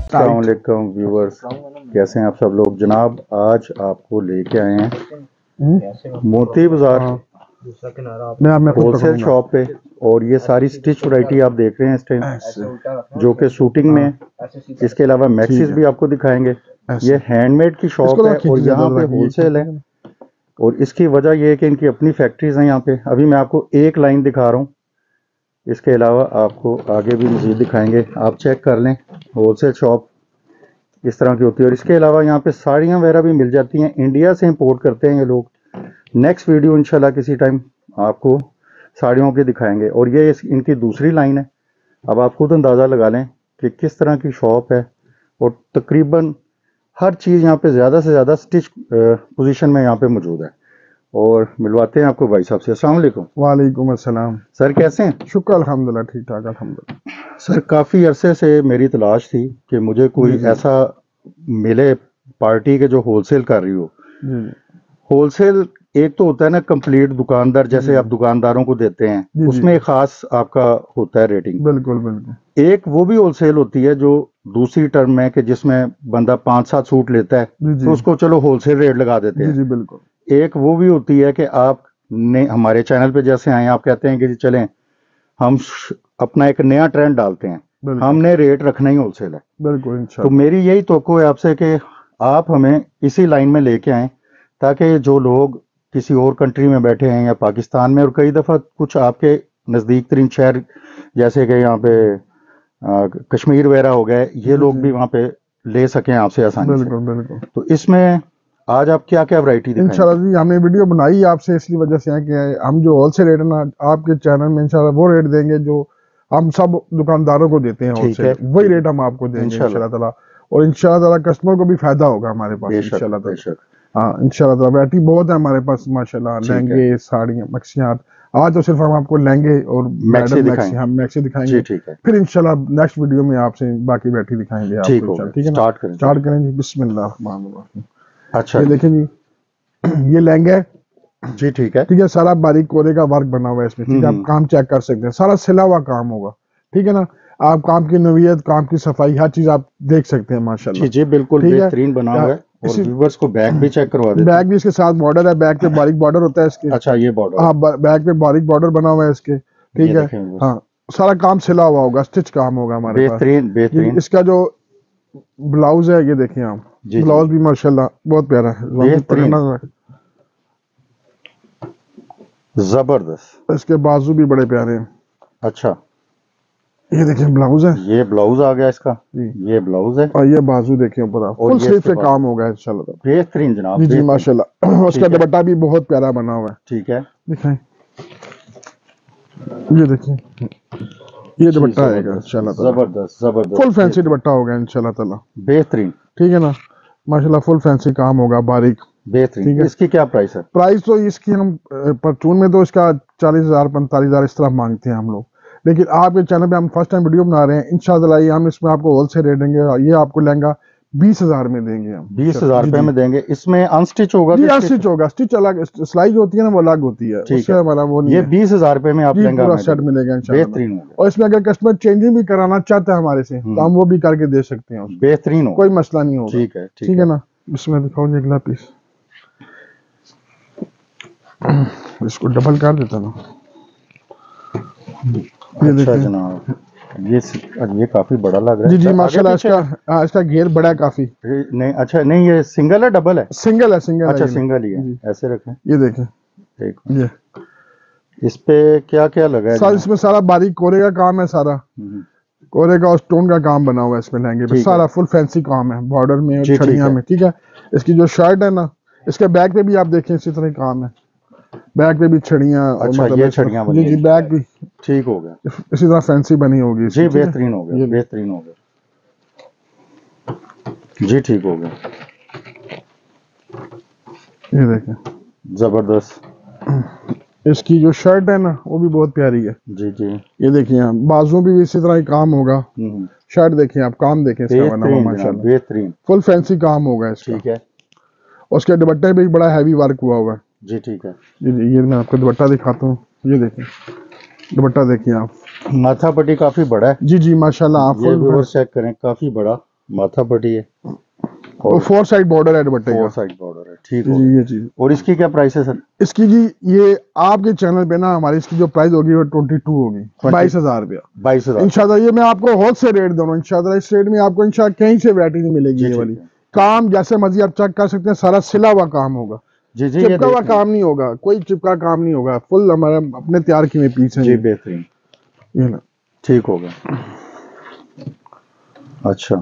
अस्सलाम वालेकुम व्यूवर्स, कैसे हैं आप सब लोग। जनाब आज आपको लेके आए हैं मोती बाजार होलसेल शॉप पे, और ये सारी स्टिच वैरायटी आप देख रहे हैं इस टाइम जो कि शूटिंग में है। इसके अलावा मैक्सीज भी आपको दिखाएंगे। ये हैंडमेड की शॉप है और यहाँ पे होलसेल है, और इसकी वजह यह है कि इनकी अपनी फैक्ट्रीज हैं यहाँ पे। अभी मैं आपको एक लाइन दिखा रहा हूँ, इसके अलावा आपको आगे भी मज़ीद दिखाएंगे। आप चेक कर लें, होलसेल शॉप इस तरह की होती है। और इसके अलावा यहाँ पे साड़ियाँ वगैरह भी मिल जाती हैं, इंडिया से इंपोर्ट करते हैं ये लोग। नेक्स्ट वीडियो इंशाल्लाह किसी टाइम आपको साड़ियों के दिखाएंगे। और ये इनकी दूसरी लाइन है। अब आप खुद अंदाज़ा लगा लें कि किस तरह की शॉप है, और तकरीबन हर चीज़ यहाँ पे ज़्यादा से ज़्यादा स्टिच पोजीशन में यहाँ पे मौजूद है। और मिलवाते हैं आपको भाई साहब से। अस्सलाम वालेकुम। वालेकुम अस्सलाम सर, कैसे हैं? शुक्र अल्हम्दुलिल्लाह, ठीक ठाक अल्हम्दुलिल्लाह। सर काफ़ी अरसे से मेरी तलाश थी कि मुझे कोई ऐसा मिले पार्टी के जो होलसेल कर रही हो। होलसेल एक तो होता है ना कंप्लीट दुकानदार, जैसे आप दुकानदारों को देते हैं, उसमें एक खास आपका होता है रेटिंग। बिल्कुल बिल्कुल। एक वो भी होलसेल होती है जो दूसरी टर्म है कि जिसमें बंदा 5-7 सूट लेता है तो उसको चलो होलसेल रेट लगा देते हैं। जी बिल्कुल। एक वो भी होती है कि आप ने हमारे चैनल पे जैसे आए, आप कहते हैं कि जी चलें हम अपना एक नया ट्रेंड डालते हैं, हमने रेट रखना ही होलसेल है। बिल्कुल। तो मेरी यही तवक्को है आपसे कि आप हमें इसी लाइन में लेके आएँ, ताकि जो लोग किसी और कंट्री में बैठे हैं या पाकिस्तान में, और कई दफ़ा कुछ आपके नज़दीक तरीन शहर जैसे कि यहाँ पे कश्मीर वगैरह हो गए, ये लोग भी वहाँ पे ले सकें आपसे आसानी से। बिल्कुल बिल्कुल। तो इसमें आज आप क्या क्या वैरायटी दिखाएंगे? इंशाल्लाह जी, हमने वीडियो बनाई आपसे इसलिए वजह से है कि हम जो होलसेल रेट है ना आपके चैनल में इंशाल्लाह वो रेट देंगे जो हम सब दुकानदारों को देते हैं होलसेल, वही रेट हम आपको देंगे इंशाल्लाह ताला। और इंशाल्लाह ताला कस्टमर को भी फायदा होगा हमारे पास इंशाल्लाह ताला। हाँ इंशाल्लाह ताला, वैरायटी बहुत है हमारे पास माशाल्लाह, लहंगे साड़ियाँ मैक्सियाँ। आज तो सिर्फ हम आपको लहंगे और मैक्सी दिखाएंगे, फिर इंशाल्लाह नेक्स्ट वीडियो में आपसे बाकी वैरायटी दिखाएंगे आपको। ठीक है ना, स्टार्ट करें जी। बिस्मिल्लाह। अच्छा, ये देखें जी, ये लहंगा है जी। ठीक है, ठीक है। सारा बारीक कोरे का वर्क बना हुआ है इसमें, ठीक है। आप काम चेक कर सकते हैं, सारा सिला हुआ काम होगा, ठीक है ना। आप काम की नवीयत, काम की सफाई, हर चीज आप देख सकते हैं माशाल्लाह। जी बिल्कुल बेहतरीन बना हुआ है। और व्यूअर्स को बैक भी चेक करवा देते हैं। बैक भी इसके साथ बॉर्डर है, बैक पे बारीक बॉर्डर होता है इसके। अच्छा, ये बॉर्डर, हाँ बैक पे बारीक बॉर्डर बना हुआ है इसके, ठीक है। हाँ सारा काम सिला हुआ होगा, स्टिच काम होगा हमारे पास। बेहतरीन। इसका जो ब्लाउज है ये देखिए आप, ब्लाउज भी माशाल्लाह बहुत प्यारा है, जबरदस्त। इसके बाजू भी बड़े प्यारे हैं। अच्छा, ये देखिए ब्लाउज है, ये ब्लाउज आ गया इसका, ये ब्लाउज है, और ये बाजू देखिए ऊपर आप, फुल स्लीव पे काम होगा इंशाल्लाह। बेहतरीन जनाब, जी माशाल्लाह। उसका दुपट्टा भी बहुत प्यारा बना हुआ है, ठीक है। दिखाएं, ये देखिए, ये दुपट्टा आएगा इंशाल्लाह, जबरदस्त फुल फैंसी दुपट्टा होगा इंशाल्लाह ताला, बेहतरीन, ठीक है ना माशाल्लाह। फुल फैंसी काम होगा, बारीक, बेहतरीन। इसकी क्या प्राइस है? प्राइस तो इसकी हम परचून में तो इसका 40,000 45,000 इस तरह मांगते हैं हम लोग, लेकिन आपके चैनल पे हम फर्स्ट टाइम वीडियो बना रहे हैं। इंशाल्लाह हम इसमें आपको होलसेल रेट देंगे, ये आपको लहंगा 20,000 में देंगे हम, 20,000 रुपए में देंगे। इसमें अनस्टिच होगा? अनस्टिच होगा, स्टिच अलग, सिलाई जो होती है ना वो अलग होती है, उससे हमारा वो नहीं है। ये 20,000 रुपए में आप लहंगा पूरा सेट मिलेगा इंशाल्लाह। बेहतरीन। और इसमें अगर कस्टमर चेंजिंग भी कराना चाहता है हमारे से तो हम वो भी करके दे सकते हैं, बेहतरीन हो, कोई मसला नहीं होगा। ठीक है ना। इसमें दिखाओ जी अगला पीस, इसको डबल कर देता ना। अच्छा जनाब, ये काफी बड़ा लग रहा है। जी माशाल्लाह। इसका घेर बड़ा है काफी। नहीं अच्छा, नहीं ये सिंगल है डबल है? सिंगल है। अच्छा सिंगल ही है, ऐसे रखें। ये देखें, ये इस पे क्या क्या लगा है? इसमें सारा बारीक कोरे का काम है, सारा कोरे का और स्टोन का काम बना हुआ है इसमें लहंगे पे, सारा फुल फैंसी काम है, बॉर्डर में और छड़ियां में, ठीक है। इसकी जो शर्ट है ना, इसके बैक पे भी आप देखें इसी तरह काम है, बैक पे भी छड़ियां। अच्छा, ये छड़ियां बनी? जी बैक भी ठीक हो गया, इसी तरह फैंसी बनी होगी जी। बेहतरीन हो गया, बेहतरीन हो गया जी, ठीक हो गया। ये देखें जबरदस्त। इसकी जो शर्ट है ना वो भी बहुत प्यारी है। जी। ये देखिए आप, बाजू भी इसी तरह ही काम होगा। शर्ट देखिए आप, काम देखें इसका बना हुआ माशाल्लाह, बेहतरीन फुल फैंसी काम होगा इसका, ठीक है। उसके दुपट्टे पे भी बड़ा हैवी वर्क हुआ हुआ है। जी ठीक है। ये मैं आपको दुपट्टा दिखाता हूँ, ये देखिए दुपट्टा देखिए आप, माथा पट्टी काफी बड़ा है। जी माशाल्लाह। आप ये चेक करें, काफी बड़ा माथा पट्टी है और 4 साइड बॉर्डर है दुपट्टे का। 4 साइड बॉर्डर है, ठीक है ये चीज। और इसकी क्या प्राइस है सर? इसकी जी ये आपके चैनल पे ना हमारी इसकी जो प्राइस होगी वो 22 होगी, 22,000 रुपया। 22,000 इंशाल्लाह। ये मैं आपको होलसेल रेट दे रहा हूँ इंशाल्लाह। इस रेट में आपको इंशाल्लाह कहीं से वैरायटी नहीं मिलेगी। ये वाली काम जैसे मर्जी आप चेक कर सकते हैं, सारा सिला हुआ काम होगा, जी जी, चिपका हुआ काम नहीं होगा, कोई चिपका काम नहीं होगा, फुल हमारे अपने तैयार किए हुए पीस हैं जी। बेहतरीन, ये ना, ठीक हो गया। अच्छा,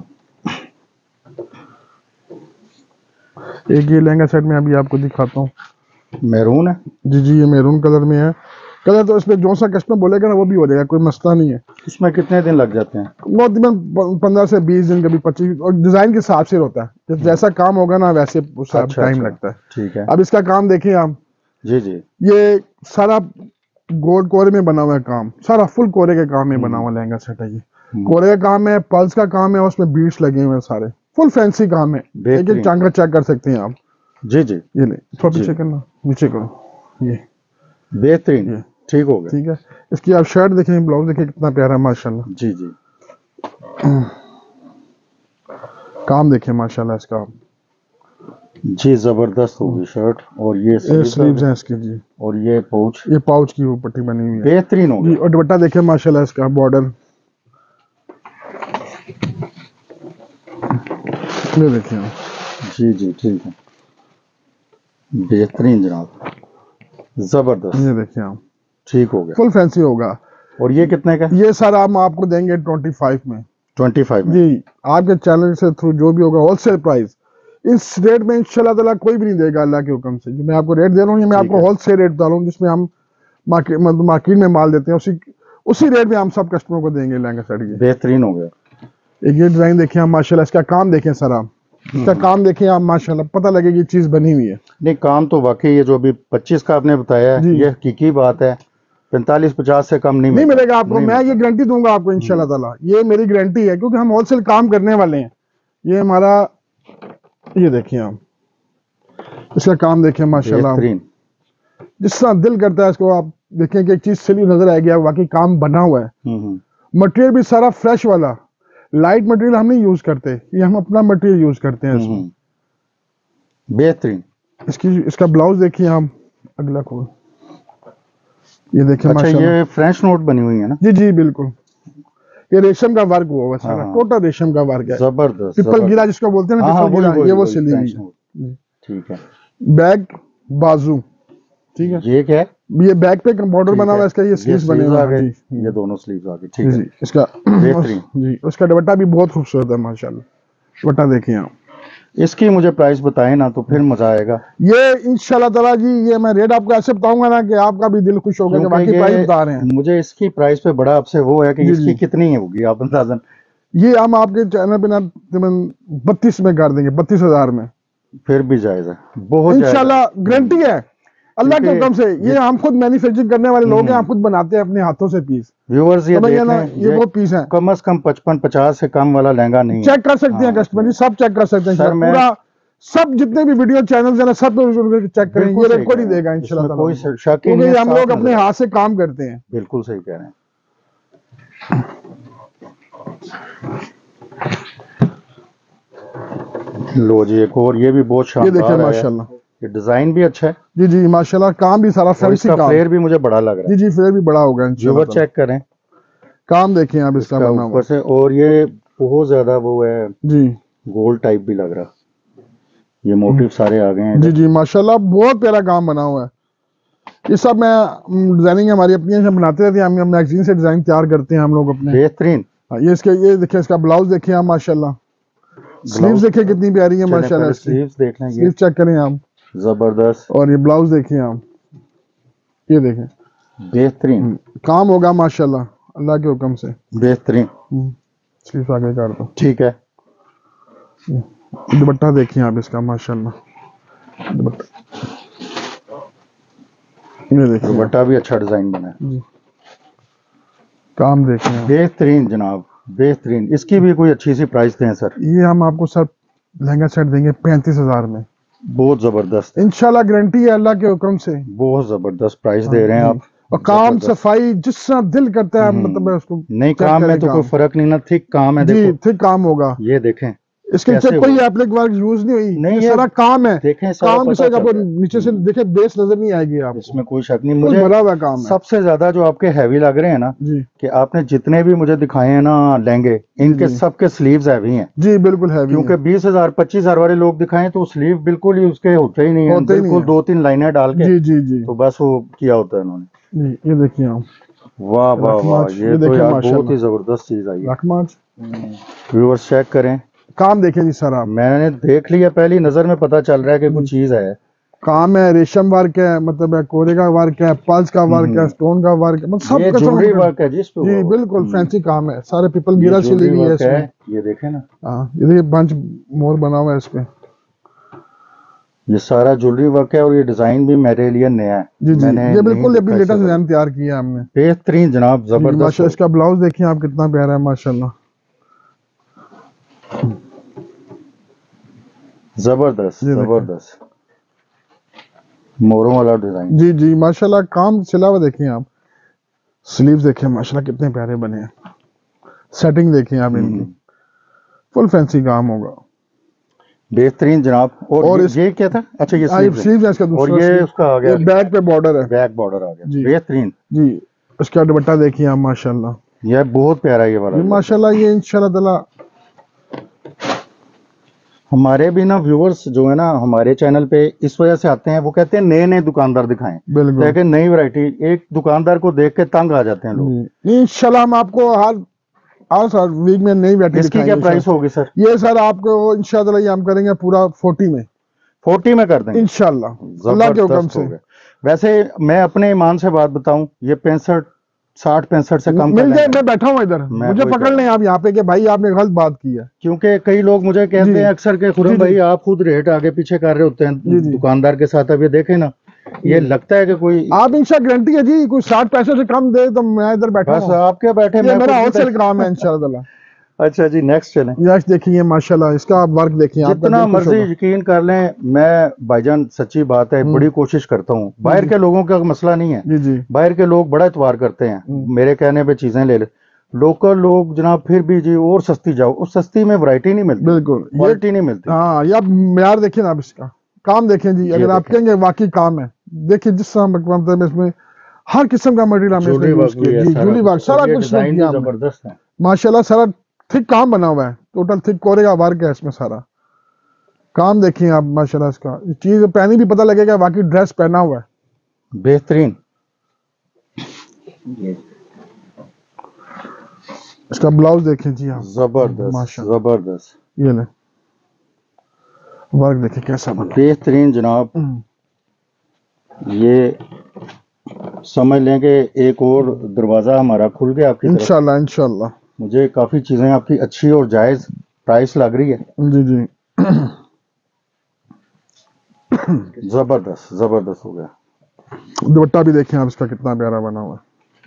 एक ये लहंगा सेट में अभी आपको दिखाता हूँ। मैरून है जी जी, ये मैरून कलर में है। कलर तो इसमें जो सा कस्टमर बोलेगा ना वो भी हो जाएगा, कोई मसला नहीं है। इसमें कितने दिन लग जाते हैं? वो तकरीबन 15 से 20 दिन, कभी 25, और डिजाइन के हिसाब से होता है, जैसा काम होगा ना वैसे उसका टाइम लगता है। ठीक है। अब इसका काम देखिए आप। जी जी, ये सारा गोल्ड कोरे में बना हुआ है काम, सारा फुल कोरे के काम में बना हुआ लहंगा सेट है। ये कोरे का काम है, पल्स का काम है, उसमें बीट्स लगे हुए हैं, सारे फुल फैंसी काम है। एक एक टांगा चेक कर सकते हैं आप। जी जी, ये ले थोड़ा पीछे करना, नीचे करो। ये बेहतरीन, ठीक हो गया। ठीक है। इसकी आप शर्ट देखें, ब्लाउज देखें, कितना प्यारा है माशाल्लाह। जी जी, काम देखें माशाल्लाह इसका जी, जबरदस्त होगी शर्ट। और ये स्लीव्स हैं इसकी जी, और ये पाउच, ये पाउच की वो पट्टी बनी हुई है, बेहतरीन होगी। और दुपट्टा देखें माशाल्लाह इसका बॉर्डर, ये देखें। जी जी, ठीक है, बेहतरीन जनाब, जबरदस्त। ये देखिए आप, ठीक हो गया, फुल फैंसी होगा। और ये कितने का? ये सारा हम आपको देंगे 25 में। 25 में जी, आपके चैनल से थ्रू जो भी होगा होलसेल प्राइस इस रेट में इंशाल्लाह ताला कोई भी नहीं देगा अल्लाह के हुक्म से। जो मैं आपको रेट दे रहा हूँ, ये मैं आपको होलसेल रेट बता रहा हूँ, जिसमें हम मार्केट में माल देते हैं, उसी रेट में हम सब कस्टमर को देंगे लहंगा सेट की। बेहतरीन हो गया। एक ये डिजाइन देखिए आप माशाल्लाह, इसका काम देखें सर आप, इसका काम देखें आप माशाल्लाह, पता लगेगी चीज बनी हुई है। नहीं, काम तो वाकई ये जो अभी 25 का आपने बताया है, ये हकीकी बात है। 45-50 से कम नहीं मिलेगा आपको। मैं ये गारंटी दूंगा आपको इंशाल्लाह ताला, ये मेरी गारंटी है, क्योंकि हम होलसेल काम करने वाले हैं। ये हमारा, ये देखिए आप, इसका काम देखें माशाल्लाह, जिस तरह दिल करता है इसको आप देखें कि एक चीज सिली नजर आएगी, वाकई काम बना हुआ है। मटेरियल भी सारा फ्रेश वाला, लाइट मटेरियल हम नहीं यूज करते, ये हम अपना मटेरियल यूज करते हैं इसमें। बेहतरीन। इसका ब्लाउज देखिए आप, अगला खोल, ये देखिए अच्छा, ये फ्रेंच नोट बनी हुई है ना? जी जी बिल्कुल। ये रेशम का वर्क हुआ है सारा, टोटल रेशम का वर्क है, जबरदस्त। पिपल गिरा जिसको बोलते हैं ना, पिपल गिरा, ये वो सिली हुई है। ठीक है। बैक बाजू, ठीक है। ये क्या है? ये बैक पे बॉर्डर बना हुआ है इसका, ये स्लीव्स बने हुए हैं, ये दोनों स्लीव्स आ गए। ठीक है, इसका बेहतरीन जी। उसका दुपट्टा भी बहुत खूबसूरत है माशाल्लाह, दुपट्टा देखिए आप। इसकी मुझे प्राइस बताएं ना, तो फिर मजा आएगा। ये इंशाल्लाह ताला जी, ये मैं रेट आपको ऐसे बताऊंगा ना कि आपका भी दिल खुश होगा कि बाकी प्राइस बता रहे हैं। मुझे इसकी प्राइस पे बड़ा आपसे वो है कि इसकी कितनी होगी आप अंदाजन? ये हम आपके चैनल पे ना 32 में कर देंगे, 32,000 में। फिर भी जायज है, बहुत इंशाल्लाह, गारंटी है अल्लाह के हुक्म से। ये हम खुद मैन्युफैक्चरिंग करने वाले लोग हैं, हम खुद बनाते हैं अपने हाथों से पीस। व्यूअर्स ये देख लें, ये वो पीस है, कम से कम 55-50 से कम वाला लहंगा नहीं। चेक कर सकते हैं कस्टमर जी, सब चेक कर सकते हैं पूरा, सब जितने भी वीडियो चैनल है ना, सब चेक करेंगे, ये रेट को नहीं देगा इंशाल्लाह, कोई शक ही नहीं, हम लोग अपने हाथ से काम करते हैं। बिल्कुल सही कह रहे हैं। लो जी, एक और, ये भी बहुत शानदार है। ये देखिए माशाल्लाह, ये डिजाइन भी अच्छा है। जी जी माशाल्लाह, काम भी सारा फैंसी काम। फ्लेयर भी मुझे बड़ा लग रहा है। जी जी, फ्लेयर भी बड़ा होगा इंशाल्लाह। चेक करें, काम देखें आप इसका बना हुआ से, और ये बहुत ज्यादा वो है जी, गोल्ड टाइप भी लग रहा, ये मोटिव सारे आ गए हैं। जी जी माशाल्लाह, बहुत प्यारा काम बना हुआ है। ये सब मैं डिजाइनिंग हमारी अपनी बनाते रहते हैं, हम मैगजीन से डिजाइन तैयार करते हैं हम लोग अपने। बेहतरीन। ये इसके, ये देखिए इसका ब्लाउज देखिए आप माशाल्लाह, स्लीव्स देखिए कितनी प्यारी है माशाल्लाह, स्लीव्स देख लें, स्लीव्स चेक करें आप, जबरदस्त। और ये ब्लाउज देखिए आप, ये देखें, बेहतरीन काम होगा माशाल्लाह अल्लाह के हुक्म से। बेहतरीन। स्लीव्स आगे कर दो, ठीक है। दुपट्टा देखिए आप इसका माशाल्लाह, दुपट्टा ये देखिए, दुपट्टा भी अच्छा डिजाइन बना है। काम देखें, बेहतरीन जनाब, बेहतरीन। इसकी भी कोई अच्छी सी प्राइस दें सर। ये हम आपको सर लहंगा सेट देंगे 35,000 में। बहुत जबरदस्त, इंशाल्लाह गारंटी है अल्लाह के हुक्म से, बहुत जबरदस्त प्राइस दे रहे हैं आप। और काम सफाई जिस तरह दिल करता है, मतलब उसको नहीं, काम में तो कोई फर्क नहीं ना, थिक काम है। जी, थिक काम होगा। ये देखें, इसके नीचे कोई एप्लिक वर्क यूज नहीं हुई, नहीं, ये सारा काम है। देखें काम से आपको नीचे से देखे बेस नजर नहीं आएगी आपको, इसमें कोई शक नहीं। मुझे भरा हुआ काम है। सबसे ज्यादा जो आपके हैवी लग रहे हैं ना जी, कि आपने जितने भी मुझे दिखाए हैं ना लहंगे, इनके सबके स्लीव्स हैवी हैं जी, बिल्कुल हैवी, क्योंकि 20,000 25,000 वाले लोग दिखाएं तो स्लीव बिल्कुल ही उसके होते ही नहीं है, बिल्कुल 2-3 लाइनें डाल के जी जी जी, तो बस वो किया होता है उन्होंने। ये देखिए आप, वाह वाह वाह, ये तो यार बहुत ही जबरदस्त चीज आई है। व्यूअर्स चेक करें, काम देखें जी सर आप, मैंने देख लिया, पहली नजर में पता चल रहा है कि कुछ चीज है। काम है, रेशम वर्क है, मतलब है कोरे का वर्क है, पल्स का वर्क है, स्टोन का वर्क है, मतलब सब ज्वेलरी वर्क है जी, बिल्कुल फैंसी काम है, सारे पीपल मीरा से ली हुई है इसमें। ये देखें ना, हाँ ये देखिए बंच मोर बना हुआ है इस पे, ये सारा ज्वेलरी वर्क है और ये डिजाइन भी मेरे लिए नया है जी जी, ये बिल्कुल अभी लेटेस्ट डिजाइन तैयार किया है हमने, बेहतरीन जनाब, जबरदस्त माशाल्लाह। इसका ब्लाउज देखिए आप कितना प्यारा है माशाल्लाह, जबरदस्त जबरदस्त मोरों वाला डिजाइन जी जी माशाल्लाह। काम सिला हुआ देखिए आप, स्लीव्स देखिए माशाल्लाह कितने प्यारे बने हैं, सेटिंग देखिए आप इनकी, फुल फैंसी काम होगा, बेहतरीन जनाब। और ये क्या था? अच्छा ये स्लीव्स है इसका, और ये उसका आ गया, बैक पे बॉर्डर है, बैक बॉर्डर आ गया, बेहतरीन जी। उसका दुपट्टा देखिए आप माशाल्लाह, ये बहुत प्यारा ये वाला माशाल्लाह। ये इंशाल्लाह ताला हमारे भी ना व्यूअर्स जो है ना हमारे चैनल पे इस वजह से आते हैं, वो कहते हैं नए नए दुकानदार दिखाएं, बिल्कुल नई वैरायटी, एक दुकानदार को देख के तंग आ जाते हैं लोग। इंशाल्लाह हम आपको हर वीक में नई वैरायटी। इसकी क्या प्राइस होगी सर? ये सर आपको इंशाल्लाह ये हम करेंगे पूरा 40 में, 40 में कर देंगे इंशाल्लाह अल्लाह के हुक्म से। वैसे मैं अपने ईमान से बात बताऊं, ये 65 से कम मिल जाए, मैं बैठा हूँ इधर, मुझे पकड़ लें आप यहाँ पे कि भाई आपने गलत बात की है, क्योंकि कई लोग मुझे कहते हैं अक्सर के खुरम भाई आप खुद रेट आगे पीछे कर रहे होते हैं दुकानदार के साथ। अब ये देखे ना, ये लगता है कि कोई आप इंशाल्लाह गारंटी है जी, कोई 60 पैसे से कम दे तो मैं इधर बैठा हूँ, आपके बैठे मेरा होलसेल काम है इंशाल्लाह। अच्छा जी नेक्स्ट चलें। नेक्स्ट देखिए माशाल्लाह, इसका आप वर्क देखिए, जितना मर्जी यकीन कर लें, मैं भाईजान सच्ची बात है बड़ी कोशिश करता हूँ, बाहर के लोगों का मसला नहीं है जी जी, बाहर के लोग बड़ा इतवार करते हैं मेरे कहने पे चीजें ले ले, लोकल लोग जनाब फिर भी जी और सस्ती जाओ, उस सस्ती में वैरायटी नहीं मिलती, बिल्कुल क्वालिटी नहीं मिलती। हाँ ये आप म्यार देखिए ना, आप इसका काम देखें जी, अगर आप कहेंगे वाकई काम है, देखिए जिस तरह इसमें हर किस्म का मटेरियल हमने यूज किया जी, जूली वर्क सारा कुछ जबरदस्त है माशाल्लाह, सारा थिक काम बना हुआ है, टोटल थिक कोरे का वर्क है इसमें, सारा काम देखिए आप माशाल्लाह। इसका चीज पहनी भी पता लगेगा वाकई ड्रेस पहना हुआ है, बेहतरीन। इसका ब्लाउज देखें जी आप, जबरदस्त जबरदस्त, ये ले वर्क देखिए कैसा बना, बेहतरीन जनाब। ये समझ लें कि एक और दरवाजा हमारा खुल गया आपकी तरफ इंशाल्लाह इंशाल्लाह। मुझे काफी चीजें आपकी अच्छी और जायज प्राइस लग रही है जी जी, जबरदस्त जबरदस्त हो गया। दुपट्टा भी देखें आप, इसका कितना प्यारा बना हुआ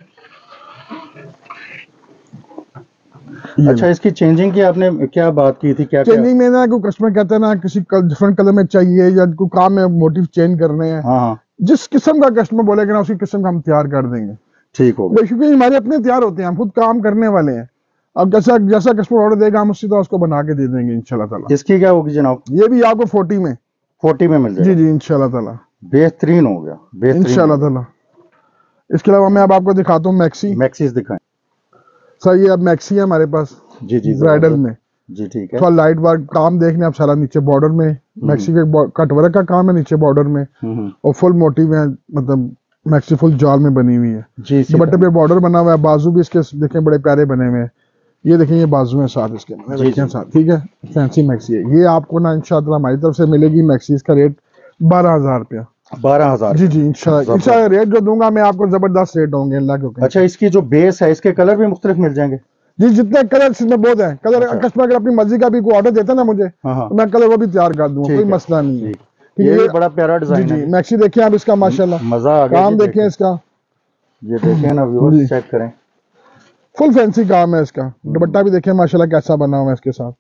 है। अच्छा इसकी चेंजिंग की आपने क्या बात की थी? क्या चेंजिंग में ना कोई कस्टमर कहते हैं ना किसी डिफरेंट कलर में चाहिए या कोई काम में मोटिव चेंज करने हैं, हाँ जिस किस्म का कस्टमर बोलेगा ना उसी किस्म का हम तैयार कर देंगे, ठीक होगा, क्योंकि हमारे अपने तैयार होते हैं, हम खुद काम करने वाले हैं। अब जैसा कस्टमर ऑर्डर देगा हम उसी तरह उसको बना के दे देंगे इंशाल्लाह ताला। इसकी क्या होगी जनाब? ये भी आपको 40 में मिल जाएगा जी जी इंशाल्लाह ताला, बेहतरीन हो गया इंशाल्लाह ताला। इसके अलावा मैं अब आपको दिखाता हूँ मैक्सीज दिखाएं सर। ये अब मैक्सी है हमारे पास जी जी, ब्राइडल में जी, ठीक है। थोड़ा लाइट वर्क काम देखने आप, सारा नीचे बॉर्डर में मैक्सी के कट वर्क का काम है नीचे बॉर्डर में, और फुल मोटिव है, मतलब मैक्सी फुल जाल में बनी हुई है जी, दुपट्टे पे बॉर्डर बना हुआ है, बाजू भी इसके देखें बड़े प्यारे बने हुए हैं, ये देखें ये बाजू है साथ इसके देखें साथ, ठीक है फैंसी मैक्सी है। ये आपको ना इंशाल्लाह हमारी तरफ से मिलेगी मैक्सी, इसका रेट 12,000 रुपया, 12,000 जी जी इंशाल्लाह। रेट जो दूंगा मैं आपको जबरदस्त रेट होंगे अल्लाह के। अच्छा इसकी जो बेस है इसके कलर भी मुख्तलिफ मिल जाएंगे जी, जितने कलर इसमें बहुत है कलर। कस्टमर अगर अपनी मर्जी का भी कोई ऑर्डर देता है ना मुझे, तो मैं कलर वो भी तैयार कर दूंगा, कोई मसला नहीं है। ये बड़ा प्यारा डिजाइन है मैक्सी देखिए आप, इसका माशाल्लाह मजा आ गया, काम देखें इसका, ये देखें ना व्यूअर्स चेक करें, फुल फैंसी काम है इसका। दुपट्टा भी देखें माशाल्लाह कैसा बना हुआ है इसके साथ,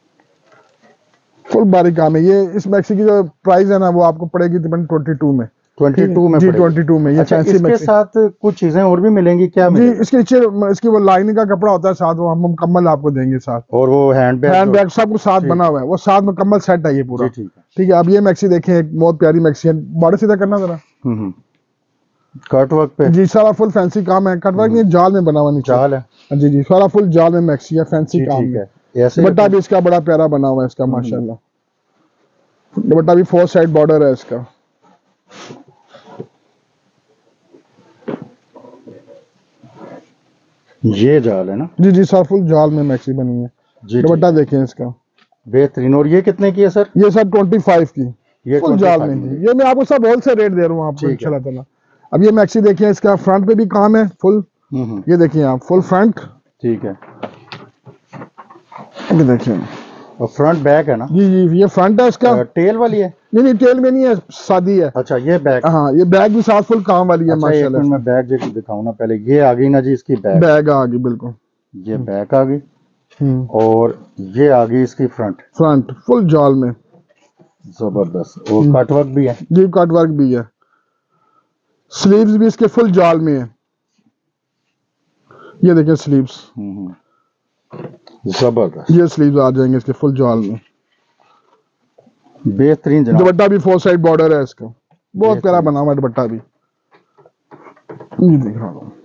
फुल बारीक काम है। ये इस मैक्सी की जो प्राइस है ना वो आपको पड़ेगी तकरीबन 22 में, 22 में जी, पड़ेगी। 22 में। ये अच्छा, फैंसी इसके मैक्सी साथ कुछ चीजें और भी मिलेंगी क्या? जी, इसके नीचे इसकी वो लाइनिंग का कपड़ा होता है साथ, वो हम कम्बल आपको देंगे साथ, और वो हैंड बैग सब कुछ साथ बना हुआ है, वो साथ में कम्बल सेट है ये पूरा। ठीक है। ठीक है, अब ये मैक्सी देखें, एक बहुत प्यारी मैक्सी है, बॉर्डर सीधा करना जरा। कट वर्क पे जी, सारा फुल फैंसी काम है, कट वर्क नहीं, जाल में बना हुआ नीचे। जाल है। जी, सारा फुल जाल में मैक्सी है, फैंसी काम ठीक है। है। ऐसे दुपट्टा भी इसका बड़ा प्यारा बना हुआ है इसका, माशाल्लाह। दुपट्टा भी 4 साइड बॉर्डर है इसका। ये जाल है ना? जी जी, सारा फुल जाल में मैक्सी बनी है। दुपट्टा देखें इसका, बेहतरीन। और ये कितने की है सर? ये सब 25 की, ये फुल जाल में जी। ये मैं आपको सब होलसेल रेट दे रहा हूँ आपको इंशाल्लाह ताला। अब ये मैक्सी देखिए, इसका फ्रंट पे भी काम है फुल। ये देखिए आप, फुल फ्रंट। ठीक है, ये देखिए, और फ्रंट बैक है ना? जी जी, ये फ्रंट है इसका। टेल वाली है? नहीं, टेल में नहीं है, सादी है। अच्छा, ये बैक। हाँ, ये बैग भी साथ फुल काम वाली है। माशाल्लाह। मैं बैक जो दिखाऊं ना पहले, ये आ गई ना जी इसकी बैग आ गई, बिल्कुल ये बैक आ गई, और ये आ गई इसकी फ्रंट फुल जाल में, जबरदस्त। और कट वर्क भी है जी, कट वर्क भी है। स्लीव्स भी इसके फुल जाल में है, ये देखिए स्लीव्स, जबरदस्त। ये स्लीव्स आ जाएंगे इसके फुल जाल में। बेहतरीन जनाब। दुपट्टा भी 4 साइड बॉर्डर है इसका, बहुत प्यारा बना हुआ दुपट्टा भी। ये दिख रहा हूँ,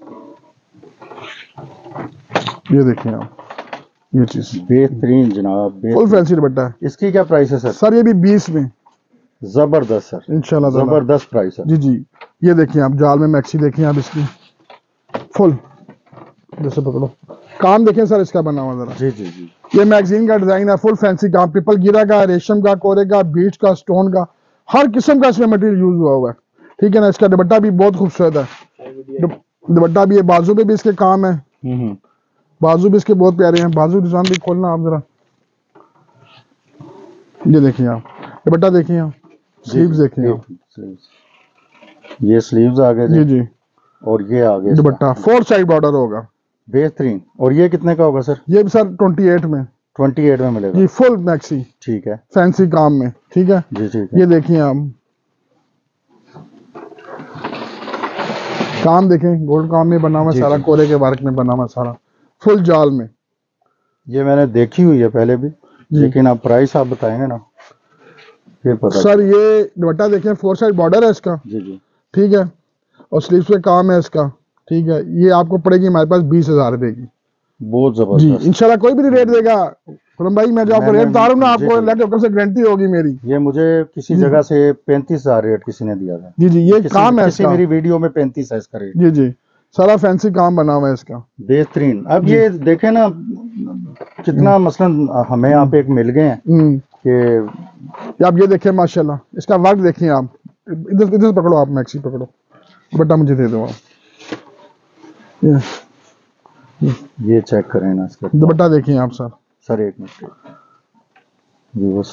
ये देखिए आप, ये चीज बेहतरीन जनाब, फुल फैंसी दुपट्टा है। इसकी क्या प्राइस है सर? सर ये भी 20 में। जबरदस्त सर, इंशाल्लाह जबरदस्त प्राइस है। जी जी, ये देखिए आप, जाल में मैक्सी देखिए आप इसकी फुल, जैसे पकड़ो काम देखें सर इसका बना हुआ जरा। जी जी जी, ये मैगजीन का डिजाइन है, फुल फैंसी काम, पीपल गिरा का, रेशम का, कोरे का, बीच का, स्टोन का, हर किस्म का इसमें मटेरियल यूज हुआ है। ठीक है ना, इसका दुपट्टा भी बहुत खूबसूरत है। दुपट्टा भी है, बाजू पे भी इसके काम है, बाजू भी इसके बहुत प्यारे हैं। बाजू डिजाइन भी खोलना आप जरा, ये देखिए आप, दुपट्टा देखिए आप, स्लीव्स देखिए आप, ये स्लीव्स आ गए जी जी, और ये आ गए दुपट्टा 4 साइड बॉर्डर होगा, बेहतरीन। और ये कितने का होगा सर? ये भी सर 28 में। 28 में मिलेगा जी, फुल मैक्सी, ठीक है, फैंसी काम में। ठीक है जी ठीक है। ये देखिए आप, काम देखें, गोल्ड काम में बना हुआ सारा, कोरे के वर्क में बना हुआ सारा, फुल जाल में। ये मैंने देखी हुई है पहले भी, लेकिन आप प्राइस आप बताएंगे ना फिर पता। सर ये दुपट्टा देखें, 4 साइड बॉर्डर है इसका, जी जी, ठीक है, और स्लीव्स पे काम है इसका। ठीक है, ये आपको पड़ेगी हमारे पास 20,000 रुपए की। बहुत जी, जबरदस्त। इंशाल्लाह कोई भी रेट देगा खुरम भाई, मैं जो आपको रेट बता रहा हूँ ना, आपको लेके ऊपर से गारंटी होगी मेरी। ये मुझे किसी जगह से 35,000 रेट किसी ने दिया था। जी जी, ये काम है इसका, मेरी वीडियो में 35 है इसका रेट। जी जी, सारा फैंसी काम बना हुआ है इसका, बेहतरीन। अब ये देखें ना कितना, मसलन हमें आप एक मिल गए हैं कि आप ये देखें माशाल्लाह, इसका वर्क देखिए आप, इधर इधर पकड़ो आप, मैक्सी पकड़ो, दुपट्टा मुझे दे दो आप, ये चेक करें ना इसका दुपट्टा देखिए आप सर। सर एक मिनट, ये बस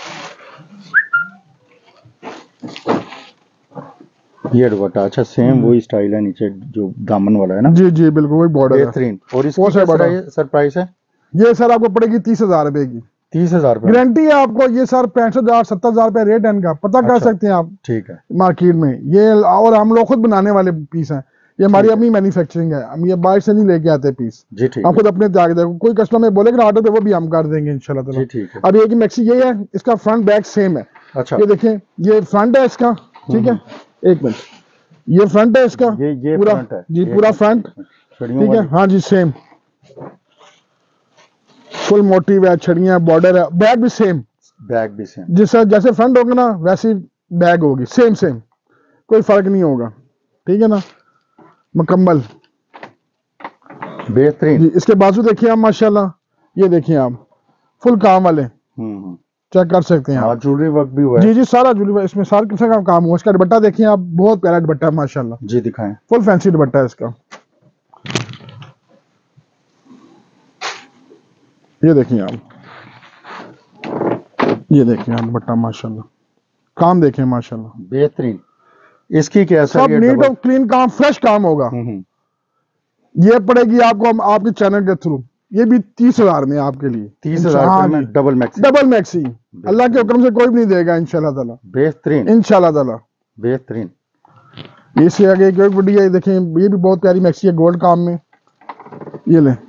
ये दुपट्टा, अच्छा सेम वही स्टाइल है नीचे जो दामन वाला है ना? जी जी, बिल्कुल वही बॉर्डर है। बेहतरीन। और इसकी सर प्राइस है? ये सर आपको पड़ेगी 30,000 रुपए की। 30,000 रुपए गारंटी है आपको। ये सर 65,000 70,000 रुपए रेट है इनका, पता कर सकते हैं आप। ठीक है, मार्केट में ये, और हम लोग खुद बनाने वाले पीस हैं, ये हमारी अपनी मैन्युफैक्चरिंग है, हम ये बाहर से नहीं लेके आते पीस। जी ठीक, हम खुद अपने त्याग दे, कोई कस्टमर में बोलेगा ऑर्डर पे, वो भी हम कर देंगे इंशाल्लाह ताला। ठीक है। अब ये की मैक्सी ये है, इसका फ्रंट बैक सेम है। अच्छा, ये देखें, ये फ्रंट है इसका, ठीक है, एक मिनट, ये फ्रंट है इसका, ये पूरा फ्रंट है जी, पूरा फ्रंट, ठीक है, हाँ जी, सेम फुल मोटिव है, छड़ियां, बॉर्डर है, बैग भी सेम, बैग भी सेम, जैसे फ्रंट होगा ना वैसे बैग होगी, सेम सेम, कोई फर्क नहीं होगा। ठीक है ना, मुकम्मल बेहतरीन। जी। इसके बाजू देखिए आप माशाल्लाह, ये देखिए आप, फुल काम वाले, चेक कर सकते हैं आप। ज्वेलरी वर्क भी हुआ है? जी जी, सारा ज्वेलरी, इसमें सारा किस्म का काम हुआ। इसका दुपट्टा देखिए आप, बहुत प्यारा दुपट्टा है माशाल्लाह। जी दिखाएं। फुल फैंसी दुपट्टा है इसका, ये देखिए आप, ये देखिए आप दुपट्टा माशाल्लाह, काम देखें माशाल्लाह, बेहतरीन। इसकी क्या सब नीट और क्लीन काम, फ्रेश काम होगा। ये पड़ेगी आपको आपके चैनल के थ्रू, ये भी 30,000 में आपके लिए। 30,000 में double maxi? Double maxi, Allah के हुक्म से कोई भी नहीं देगा इंशाल्लाह ताला। बेहतरीन, इंशाल्लाह ताला। बेहतरीन। इससे आगे एक और बढ़िया है, देखें ये भी बहुत प्यारी मैक्सी है गोल्ड काम में, ये ले।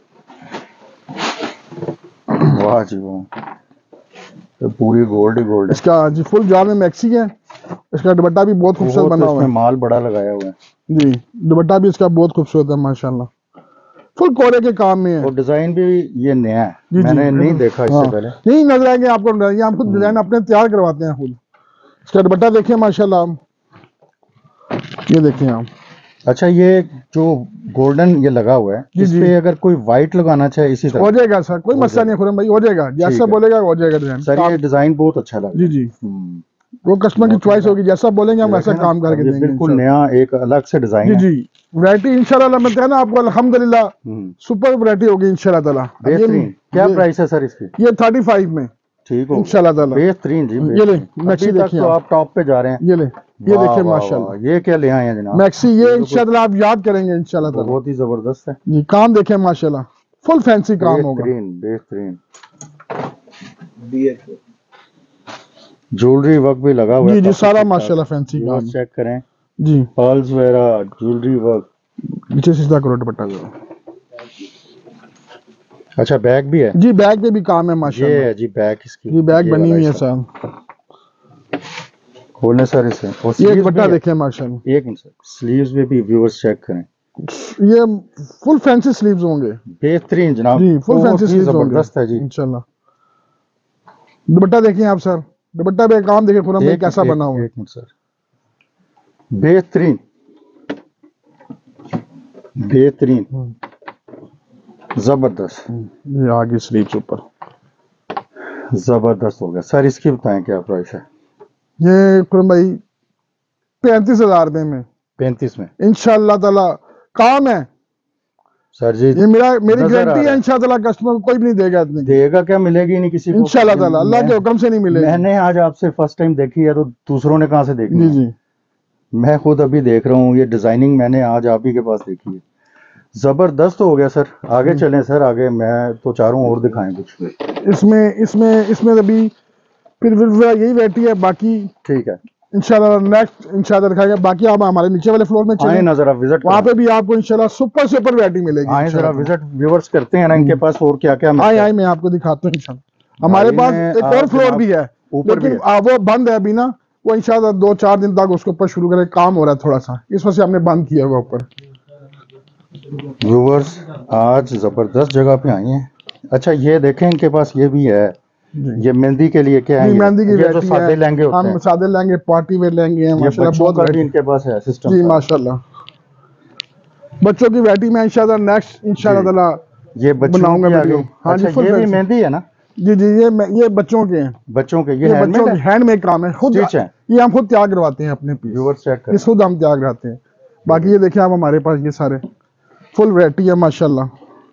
वाह जी वाह, तो पूरी गोल्ड ही गोल्ड है। इसका जी फुल जाल में मैक्सी है। इसका दुपट्टा भी बहुत खूबसूरत बना हुआ है, माल बड़ा लगाया हुआ है जी। दुपट्टा भी इसका बहुत खूबसूरत है माशाल्लाह, फुल कोरे के काम में है। और डिजाइन भी ये नया है, जी, मैंने जी, नहीं देखा इससे पहले। नहीं नजर आएंगे आपको, हम खुद डिजाइन अपने तैयार करवाते हैं खुद। इसका दुपट्टा देखिए माशाल्लाह, ये देखिए आप। अच्छा, ये जो गोल्डन ये लगा हुआ है, इस पे अगर कोई व्हाइट लगाना चाहे इसी तरह हो जाएगा सर, कोई मसला नहीं खुरम भाई, हो जाएगा जैसा बोलेगा हो जाएगा डिजाइन। सर ये डिजाइन बहुत अच्छा लगा। जी जी, वो कस्टमर की चॉइस होगी, जैसा बोलेंगे हम वैसा काम करके देंगे। बिल्कुल नया एक अलग से डिजाइन जी जी, वैरायटी इंशाल्लाह मैं कहना आपको अल्हम्दुलिल्लाह सुपर वैरायटी होगी इंशाल्लाह ताला। बेहतरीन। क्या प्राइस है सर इसकी? ये 35 में। ठीक हो इंशाल्लाह ताला, बेहतरीन जी। ये ले मैक्सी देखिए, तो आप टॉप पे जा रहे हैं। ये ले, ये देखिए माशाल्लाह, ये क्या ले आए हैं जनाब? मैक्सी, ये इंशाल्लाह आप याद करेंगे इंशाल्लाह ताला, बहुत ही जबरदस्त है जी। काम देखें माशाल्लाह, फुल फैंसी काम होगा, बेहतरीन। ज्वेलरी वर्क भी लगा हुआ है जी जी, सारा माशाल्लाह फैंसी काम। चेक करें जी, पर्ल्स वगैरह, ज्वेलरी वर्क। नीचे सीधा करो दुपट्टा जरा। अच्छा बैग भी है जी, बैग पे भी काम है माशाल्लाह। ये है जी बैग इसकी, जी बैग बनी हुई है सर, खोलने सर इसे। और ये दुपट्टा देखें माशाल्लाह, एक मिनट सर, स्लीव्स में भी व्यूअर्स चेक करें, ये फुल फैंसी स्लीव्स होंगे। बेहतरीन जनाब जी, फुल फैंसी स्लीव्स जबरदस्त है जी इंशाल्लाह। दुपट्टा देखिए आप सर, दुपट्टा पे काम देखिए खुरम भाई कैसा बना हुआ है। एक मिनट सर, बेहतरीन बेहतरीन जबरदस्त। ये आगे स्लीव्स ऊपर जबरदस्त हो गया सर। इसकी बताएं क्या प्राइस है? ये खुरम भाई 35,000 रुपए में, 35 में इंशाल्लाह ताला काम है सर जी। ये मेरी गारंटी है इंशाल्लाह ताला, कस्टमर को कोई भी नहीं देगा इतने। देगा क्या, मिलेगी नहीं किसी को इंशाल्लाह ताला, अल्लाह के हुक्म से नहीं मिलेगी। मैंने आज आपसे फर्स्ट टाइम देखी है तो दूसरों ने कहाँ से देखी? जी जी, मैं खुद अभी देख रहा हूँ, ये डिजाइनिंग मैंने आज आप ही के पास देखी है। जबरदस्त हो गया सर। आगे चलें सर, आगे मैं तो चारों ओर दिखाएं कुछ। इसमें अभी फिर यही वैरायटी है, बाकी ठीक है इंशाल्लाह नेक्स्ट इंशाल्लाह दिखाएगा। बाकी आप हमारे नीचे वाले फ्लोर में आए ना, जरा विजिट वहाँ पे भी आपको इंशाल्लाह सुपर वैरायटी मिलेगी। आए जरा विजिट, व्यूअर्स करते हैं ना इनके पास और क्या क्या। आए मैं आपको दिखाता हूँ इंशाल्लाह। हमारे पास एक और फ्लोर भी है ऊपर, लेकिन वो बंद है अभी ना, वो इंशाल्लाह 2-4 दिन तक उसके ऊपर शुरू करें, काम हो रहा है थोड़ा सा, इस वजह से हमने बंद किया हुआ ऊपर। व्यूअर्स आज जबरदस्त जगह पे आए हैं। अच्छा ये देखें इनके पास ये भी है, ये मेहंदी के लिए क्या है? मेहंदी की जो सादे लहंगे होते हैं, हम सादे लहंगे पार्टी वेयर लहंगे हैं माशाल्लाह, बहुत भी इनके पास है सिस्टम जी माशाल्लाह। बच्चों की वैरायटी में इंशाल्लाह नेक्स्ट इंशाल्लाह ताला ये बनाऊंगा वीडियो। हाँ जी, ये भी मेहंदी है ना? जी जी, ये बच्चों के हैं, बच्चों के। ये बच्चों के हैंडमेड काम है, खुद ये हम खुद तैयार करवाते हैं अपने पीस, व्यूअर्स चेक करें, ये खुद हम तैयार कराते हैं। बाकी ये देखिए आप हमारे पास ये सारे फुल वैरायटी है माशाल्लाह।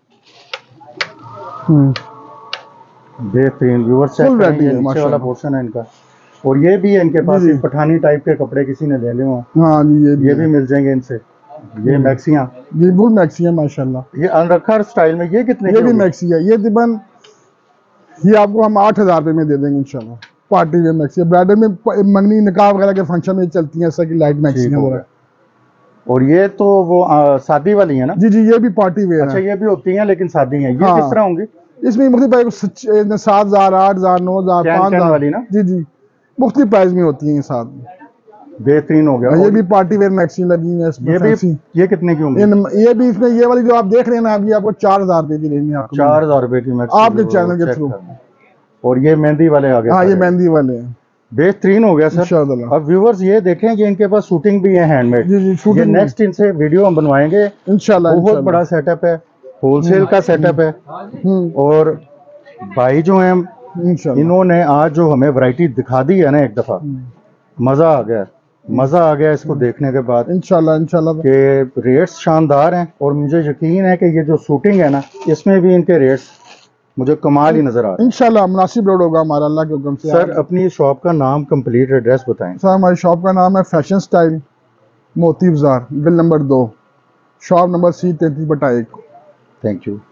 बेहतरीन। व्यूअर्स चेक करें, ये नीचे वाला पोर्शन है इनका। और ये भी है इनके पास पठानी टाइप के कपड़े किसी ने लेने हो, हाँ जी, ये भी मिल जाएंगे इनसे। ये मैक्सियां, ये फुल मैक्सी है माशाल्लाह। ये अनरखा स्टाइल में, ये कितने? ये भी मैक्सी है, ये तकरीबन ये आपको हम 8,000 रुपए में दे देंगे इंशाल्लाह। पार्टी वेयर मैक्सी, ब्राइडल में मंगनी निकाह वगैरह के फंक्शन में चलती है ऐसा की लाइट मैक्सी वगैरह। और ये तो वो शादी वाली है ना? जी जी, ये भी पार्टी वेयर। अच्छा ये भी होती हैं लेकिन शादी हैं, ये किस तरह होंगी? इसमें मुख्तलिफ 7,000, 8,000, 9,000, 5,000 वाली ना? जी जी, मुख्तलिफ प्राइस में होती है साथ में। बेहतरीन हो गया। ये भी पार्टी वेयर मैक्सी लगी है इसमें। ये कितने की होंगी? ये भी इसमें ये वाली जो आप देख रहे हैं ना, अभी आपको 4,000 रुपए की लेनी है, 4,000 रुपए की मैक्सी आपके चैनल के थ्रू। और ये मेहंदी वाले आ गए? हाँ, ये मेहंदी वाले हैं। बेहतरीन हो गया सर। अब व्यूवर्स ये देखें, ये इनके पास शूटिंग भी है हैंडमेड। जी जी, शूटिंग नेक्स्ट इनसे वीडियो हम बनवाएंगे इंशाल्लाह। बहुत बड़ा सेटअप है, होलसेल का सेटअप है। और भाई जो हैं इन्होंने आज जो हमें वैरायटी दिखा दी है ना, एक दफा मजा आ गया इसको देखने के बाद इंशाल्लाह के रेट्स शानदार हैं। और मुझे यकीन है कि ये जो शूटिंग है ना, इसमें भी इनके रेट्स मुझे कमाल ही नजर आ रहा है। इंशाल्लाह मुनासिब रेट होगा हमारा, अल्लाह के हुक्म से। सर अपनी शॉप का नाम, कंप्लीट एड्रेस बताएं। सर हमारी शॉप का नाम है fashion style, Moti Bazar, bill number 2, shop number C 33/1। Thank you.